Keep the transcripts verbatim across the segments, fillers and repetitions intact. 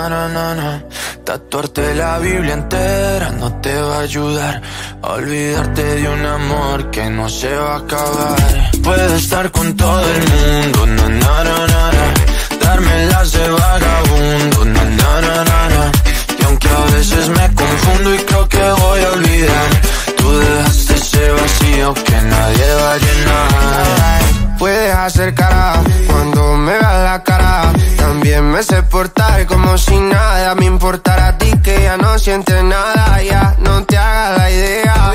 na, na, na, na. Tatuarte la Biblia entera no te va a ayudar a olvidarte de un amor que no se va a acabar. Puedo estar con todo el mundo, na, na, na, na, na. Darme las de vagabundo, na, na, na, na, na. Y aunque a veces me confundo y creo que voy a olvidar, tú dejaste ese vacío que nadie va a llenar. Puedes hacer cara cuando me veas la cara. También me sé portar como si nada me importara a ti, que ya no sientes nada. Ya no te hagas la idea.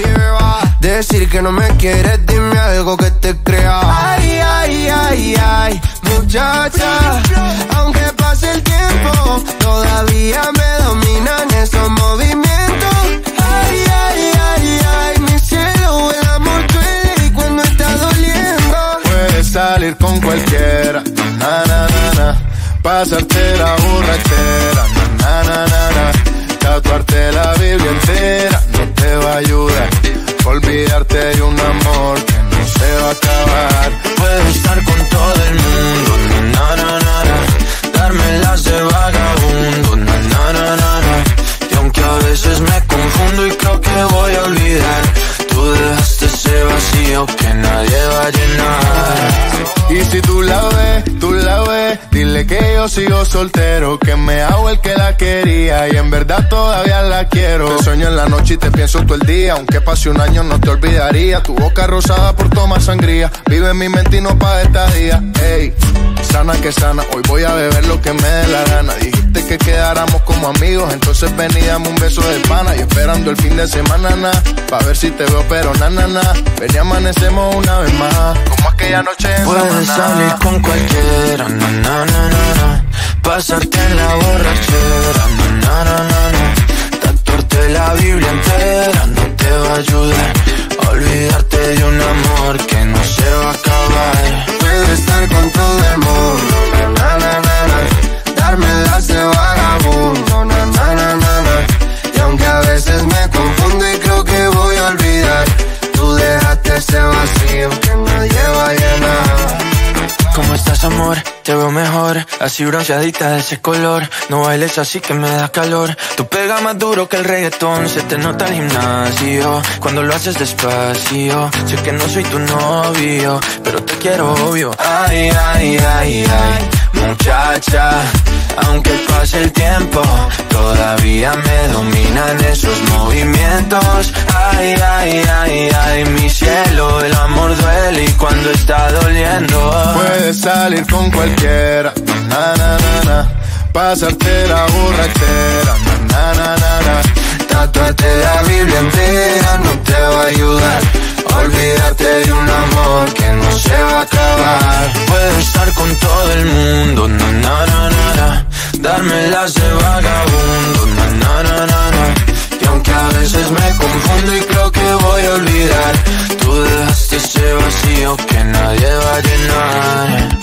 Decir que no me quieres, dime algo que te crea. Ay, ay, ay, ay, muchacha, aunque pase el tiempo, todavía me dominan esos movimientos. Ay, ay, ay, ay, mi cielo, el amor duele y cuando está doliendo. Puedes salir con cualquiera, na, na, na, na. Pasarte la borrachera, na, na, na, na. Tatuarte la Biblia entera no te va a ayudar. Olvidarte de un amor que no se va a acabar. Puedo estar con todo el mundo, na, na, na, na. Darme las de vagabundo, na, na, na, na, na. Y aunque a veces me confundo y creo que voy a olvidar, tú dejaste ese vacío que nadie va a llenar. Y si tú la ves, tú la ves, dile que yo sigo soltero, que me hago el que la quería y en verdad todavía la quiero. Te sueño en la noche y te pienso todo el día, aunque pase un año no te olvidaría. Tu boca rosada por tomar sangría, vive en mi mente y no pa' estadía. Ey, sana que sana, hoy voy a beber lo que me dé la gana. Dijiste que quedáramos como amigos, entonces ven y dame un beso de pana. Y esperando el fin de semana, na, pa' ver si te veo pero na, na, na. Ven y amanecemos una vez más, como aquella noche en Puedes salir con cualquiera, na, na, na, na, na. Pasarte en la borrachera, na, na, na, na, na. Tatuarte la Biblia entera no te va a ayudar a olvidarte de un amor que no se va a acabar. Puedo estar con todo el mundo, na, na, na, na, na. Darme las de vagabundo, na, na, na, na, na. Y aunque a veces me confundo y creo que voy a olvidar, tú dejaste ese vacío que nadie va a llenar. ¿Cómo estás, amor? Te veo mejor, así bronceadita de ese color. No bailes así que me da calor. Tú pegas más duro que el reggaetón, se te nota el gimnasio cuando lo haces despacio. Sé que no soy tu novio, pero te quiero obvio. Ay, ay, ay, ay, muchacha, aunque pase el tiempo, todavía me dominan esos movimientos. Ay, ay, ay, ay, mi cielo, el amor duele y cuando está doliendo. Puedes salir con cualquiera, na, na, na, na. Pasarte la borrachera, na, na, na, na. Tatuarte la Biblia entera no te va a ayudar a olvidarte de un amor que no se va a acabar. Puedo estar con todo el mundo, na, na, na, na, na. Darme las de vagabundo, na, na, na, na, na. Y aunque a veces me confundo y creo que voy a olvidar, tú dejaste ese vacío que nadie va a llenar.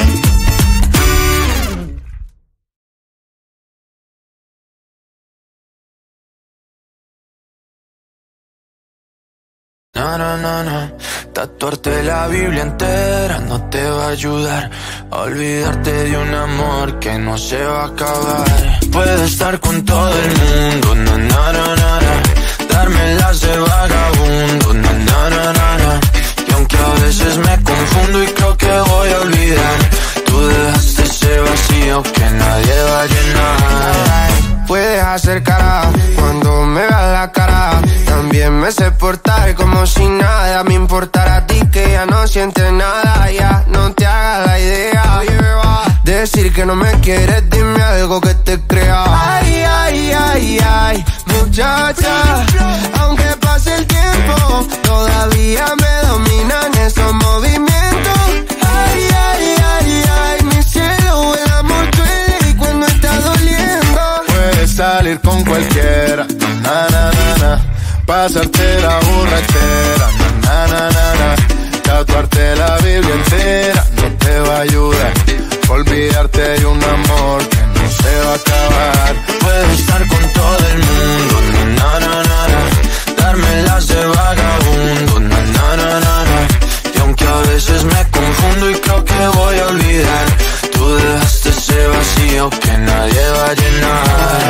No, no, no, no. Tatuarte la Biblia entera no te va a ayudar a olvidarte de un amor que no se va a acabar. Puedo estar con todo el mundo, na, na, na, na, na. Darme las de vagabundo, na, na, na, na, na. Y aunque a veces me confundo y creo que voy a olvidar, tú dejaste ese vacío que nadie va a llenar. Puedes hacer cara cuando me veas la cara. También me sé portar como si nada me importara a ti, que ya no sientes nada. Ya no te hagas la idea. Decir que no me quieres, dime algo que te crea. Ay, ay, ay, ay, muchacha, aunque pase el tiempo, todavía me dominan esos movimientos. Ay, ay, ay, ay, mi cielo, el amor duele y cuando está doliendo. Puedes salir con cualquiera, na, na, na, na. Pasarte la borrachera, na, na, na, na. Tatuarte la Biblia entera no te va a ayudar a olvidarte de un amor que no se va a acabar. Puedo estar con todo el mundo, na, na, na, na. Darme las de vagabundo, na, na, na, na, na. Y aunque a veces me confundo y creo que voy a olvidar, tú dejaste ese vacío que nadie va a llenar.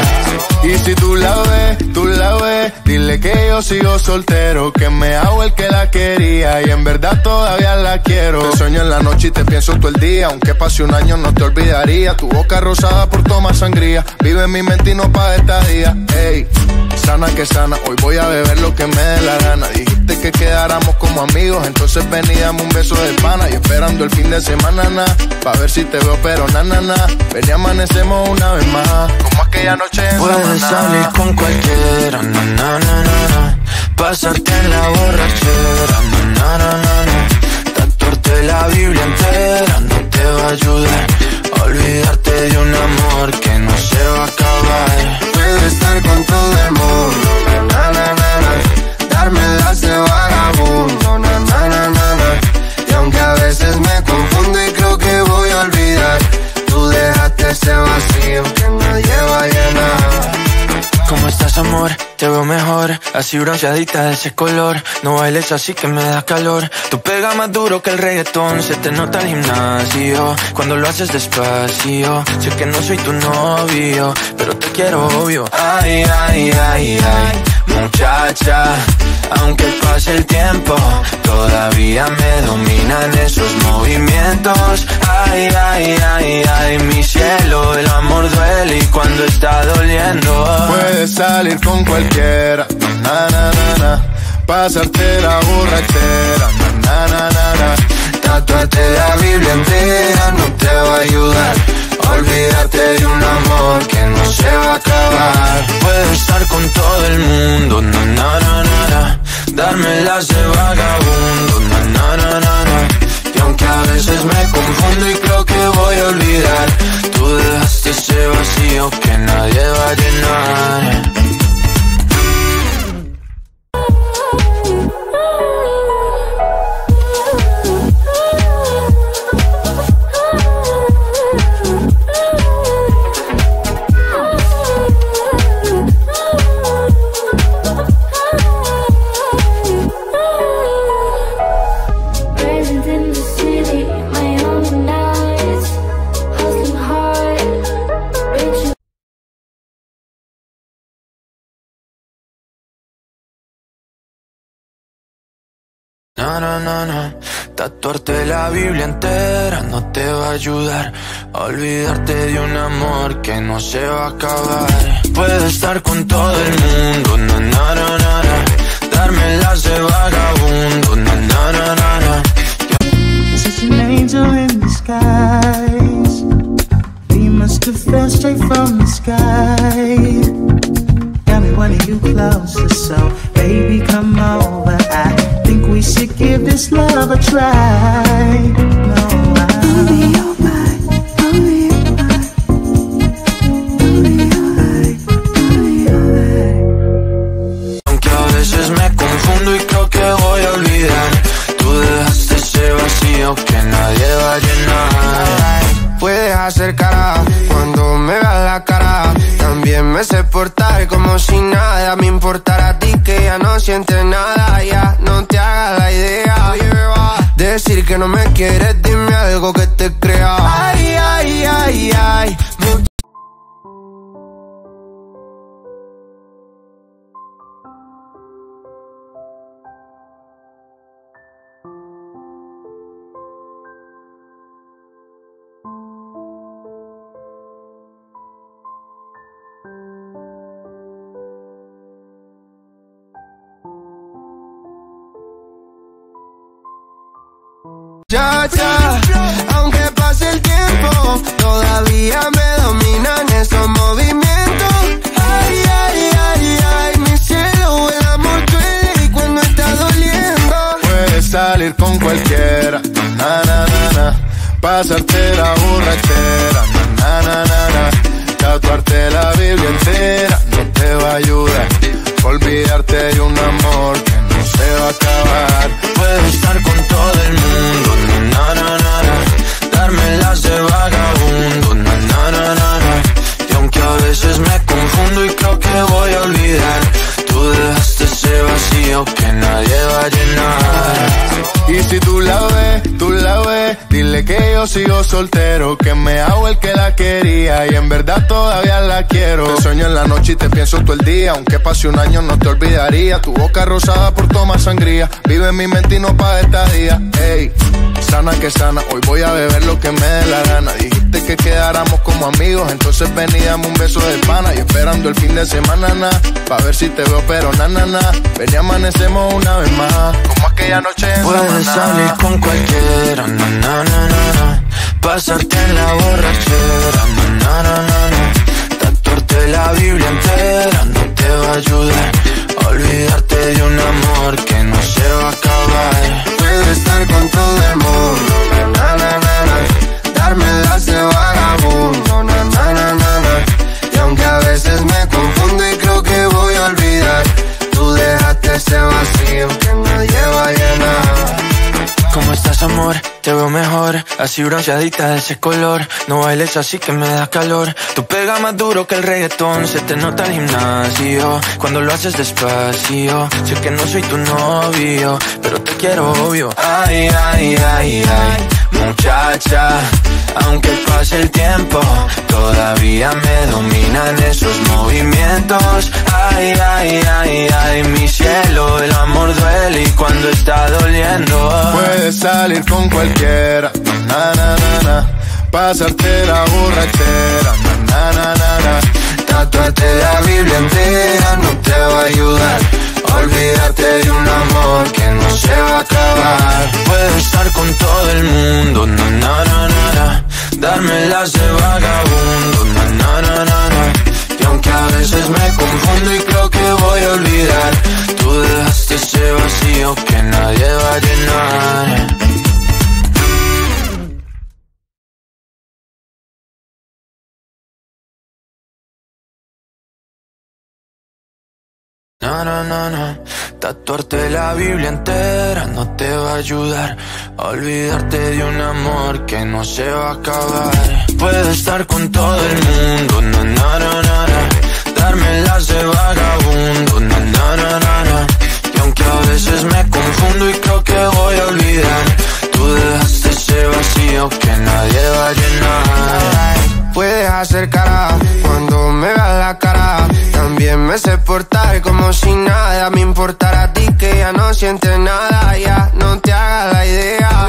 yo sigo soltero, que me hago el que la quería y en verdad todavía la quiero. Te sueño en la noche y te pienso todo el día, aunque pase un año no te olvidaría. Tu boca rosada por tomar sangría, vive en mi mente y no pa' esta día. Ey, sana que sana, hoy voy a beber lo que me dé la gana. Dijiste que quedáramos como amigos, entonces veníamos un beso de pana. Y esperando el fin de semana, na, pa' ver si te veo, pero na, na, na. Ven y amanecemos una vez más, como aquella noche en puedes Samaná. salir con cualquiera, na, na, na, na, na. Pasarte en la borrachera, na, na, na, na, na. Tatuarte la Biblia entera no te va a ayudar. Olvidarte de un amor que no se va a acabar. Puedes estar con todo el mundo, na, na, na, na. Darme las de vagabundo, na, na, na, na, na. Y aunque a veces me confundo y creo que voy a olvidar, tú dejaste ese vacío que nadie va a llenar. ¿Cómo estás, amor? Te veo mejor, así bronceadita de ese color. No bailes así que me da calor. Tu pega más duro que el reggaetón, se te nota el gimnasio cuando lo haces despacio. Sé que no soy tu novio, pero te quiero obvio. Ay, ay, ay, ay, muchacha, aunque pase el tiempo, todavía me dominan esos movimientos. Ay, ay, ay, ay, mi cielo, el amor duele y cuando está doliendo. Puedes salir con cualquiera, na, na, na, na. Pasarte la borrachera, na, na, na, na. Tatuarte la Biblia entera no te va a ayudar. Olvídate de un amor que no se va a acabar. Puedo estar con todo el mundo, na, na, na, na, na. Darme las de vagabundo, na, na, na, na, na. Y aunque a veces me confundo y creo que voy a olvidar, tú dejaste ese vacío que nadie va a llenar. No, no, no, no. Tatuarte la Biblia entera no te va a ayudar. Olvidarte de un amor que no se va a acabar. Puedo estar con todo el mundo, na, na, na, na, na. Darme las de vagabundo, na, na, na, na, na. Such an angel in disguise. We must have fell straight from the sky. Got me wanting you closer, so baby come over. I think we should give this love a try. No, I'll be alright, I'll be alright, I'll be alright, I'll be alright. Aunque a veces me confundo y creo que voy a olvidar, tú dejaste ese vacío que nadie va a llenar. Puedes hacer cara cuando me veas la cara. También me sé portar como si nada me importara a ti, que ya no sientes nada. Ya no te hagas la idea. Oye, beba, decir que no me quieres, dime algo que te crea. Ay, ay, ay, ay. Muchacha, aunque pase el tiempo, todavía me dominan esos movimientos. Ay, ay, ay, ay, mi cielo, el amor duele y cuando está doliendo. Puedes salir con cualquiera, na, na, na, na. Pasarte la borrachera, na, na, na, na. Tatuarte la Biblia entera no te va a ayudar. Olvidarte de un amor que no se va a acabar. Puedo estar con todo el mundo, na, na, na, na. Darme las de vagabundo, na, na, na, na, na. Y aunque a veces me confundo y creo que voy a olvidar, tú dejaste ese vacío que nadie va a llenar. Y si tú la ves, tú la ves, dile que yo sigo soltero, que me hago el que la quería y en verdad todavía la quiero. Te sueño en la noche y te pienso todo el día, aunque pase un año no te olvidaría. Tu boca rosada por tomar sangría, vive en mi mente y no pa' esta día. Ey, sana que sana, hoy voy a beber lo que me dé la gana. Dijiste que quedáramos como amigos, entonces ven y dame un beso de pana. Y esperando el fin de semana, na, pa' ver si te veo, pero na, na, na. Ven y amanecemos una vez más, como aquella noche en Puedes Samaná. salir con cualquiera, na, na, na, na, na. Pasarte en la borrachera, na, na, na, na, na. Tatuarte la Biblia entera no te va a ayudar. Olvidarte de un amor que no se va a acabar. Puedo estar con todo el mundo, na, na, na, na, na. Darme las de vagabundo, na, na, na, na, na. Y aunque a veces me confundo y creo que voy a olvidar, tú dejaste ese vacío que nadie va a llenar. ¿Cómo estás, amor? Te veo mejor, así bronceadita de ese color. No bailes así que me da calor. Tú pegas más duro que el reggaetón, se te nota el gimnasio cuando lo haces despacio. Sé que no soy tu novio, pero te quiero obvio. Ay, ay, ay, ay, muchacha, aunque pase el tiempo, todavía me dominan esos movimientos. Ay, ay, ay, ay, mi cielo, el amor duele y cuando está doliendo. Puedes salir con cualquiera, na, na, na, na. Pasarte la borrachera, na, na, na, na. Tatuarte la Biblia entera no te va a ayudar. Olvídate de un amor que no se va a acabar. Puedo estar con todo el mundo, na, na, na, na, na. Darme las de vagabundo, na, na, na, na, na. Y aunque a veces me confundo y creo que voy a olvidar, tú dejaste ese vacío que nadie va a llenar. No, no, no, no. Tatuarte la Biblia entera no te va a ayudar. Olvidarte de un amor que no se va a acabar. Puedo estar con todo el mundo, na, na, na, na, na. Darme las de vagabundo, na, na, na, na, na. Y aunque a veces me confundo y creo que voy a olvidar, tú dejaste ese vacío que nadie va a llenar. Puedes hacer cara cuando me veas la cara. También me sé portar como si nada me importara a ti, que ya no sientes nada. Ya no te hagas la idea.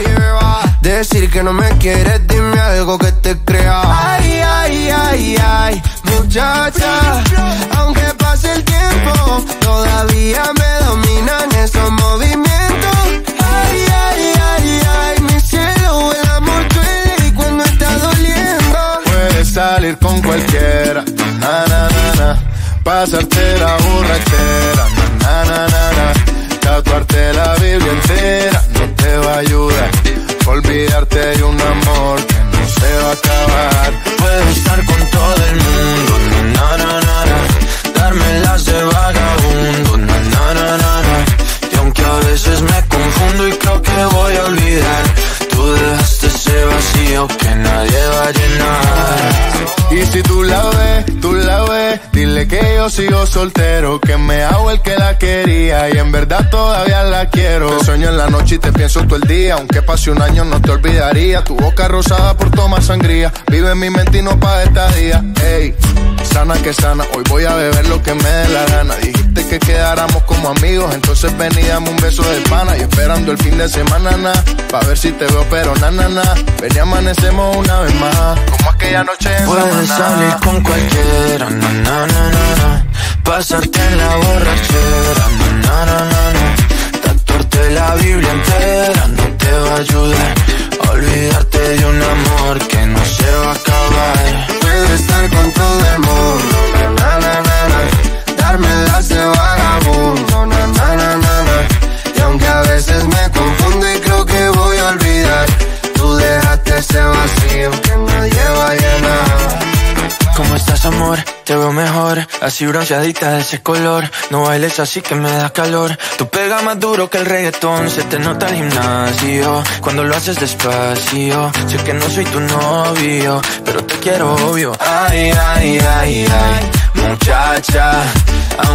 Decir que no me quieres, dime algo que te crea. Ay, ay, ay, ay, muchacha, aunque pase el tiempo, todavía me dominan esos movimientos. Ay, ay, ay, ay, mi cielo, el amor duele y cuando está doliendo. Puedes salir con cualquiera, na, na, na, na. Pasarte la borrachera, na, na, na, na. Tatuarte la Biblia entera no te va a ayudar. Olvidarte de un amor que no se va a acabar. Puedo estar con todo el mundo, na, na, na, na. Darme las de vagabundo, na, na, na, na, na. Y aunque a veces me confundo y creo que voy a olvidar, tú dejaste ese vacío que nadie va a llenar. Y si tú la ves, tú la ves, dile que yo sigo soltero, que me hago el que la quería y en verdad todavía la quiero. Te sueño en la noche y te pienso todo el día, aunque pase un año no te olvidaría. Tu boca rosada por tomar sangría, vive en mi mente y no pa' esta día. Ey, sana que sana, hoy voy a beber lo que me dé la gana. Dijiste que quedáramos como amigos, entonces ven y dame un beso de pana. Y esperando el fin de semana, na, pa' ver si te veo, pero na, na, na. Ven y amanecemos una vez más, como aquella noche en Puedes salir con cualquiera, na, na, na, na, na. Pasarte en la borrachera, na, na, na, na, na. Tatuarte la Biblia entera no te va a ayudar. Olvidarte de un amor que no se va a acabar. Puedo estar con todo el mundo, na, na, na, na. Darme las de vagabundo, na, na, na, na, na. Y aunque a veces me confundo y creo que voy a olvidar, tú dejaste ese vacío que nadie va a llenar. ¿Cómo estás, amor? Te veo mejor, así bronceadita de ese color. No bailes así que me da calor. Tú pegas más duro que el reggaetón, se te nota el gimnasio cuando lo haces despacio. Sé que no soy tu novio, pero te quiero obvio. Ay, ay, ay, ay, muchacha, aunque pase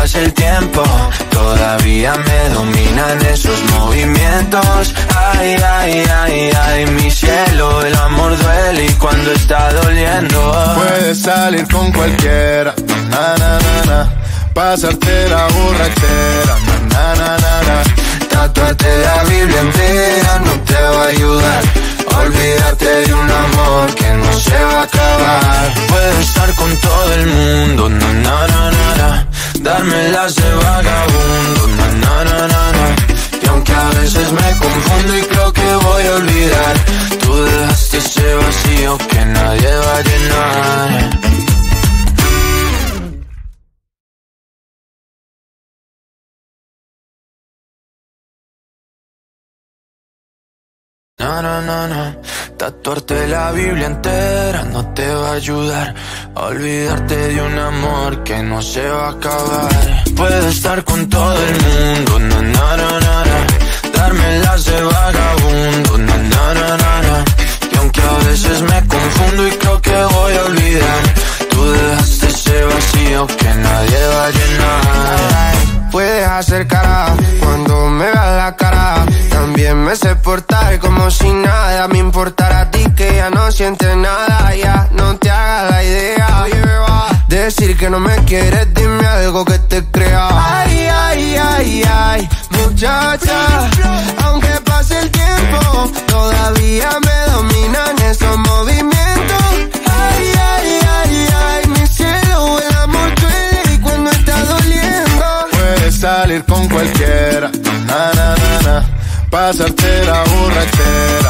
pase el tiempo, todavía me dominan esos movimientos. Ay, ay, ay, ay, mi cielo, el amor duele y cuando está doliendo. Puedes salir con cualquiera, na, na, na, na. Pasarte la borrachera, na, na, na, na. Tatuarte la Biblia entera no te va a ayudar. Olvídate de un amor que no se va a acabar. Puedo estar con todo el mundo, na, na, na, na, na. Dármelas de vagabundo, na, na, na, na, na. Y aunque a veces me confundo y creo que voy a olvidar, tú dejaste ese vacío que nadie va a llenar. No, no, no, no. Tatuarte la Biblia entera no te va a ayudar a olvidarte de un amor que no se va a acabar. Puedo estar con todo el mundo, na, na, na, na, na. Dármelas de vagabundo, na, na, na, na, na. Y aunque a veces me confundo y creo que voy a olvidar, tú dejaste ese vacío que nadie va a llenar. Puedes hacer cara cuando me veas la cara. También me sé portar como si nada me importara a ti, que ya no sientes nada. Ya no te hagas la idea. Oye, beba, decir que no me quieres, dime algo que te crea. Ay, ay, ay, ay, muchacha, aunque pase el tiempo, todavía me dominan esos movimientos. Ay, ay, ay, ay, mi cielo, el amor duele y cuando está doliendo. Puedes salir con cualquiera, na, na, na, na. Pasarte la borrachera,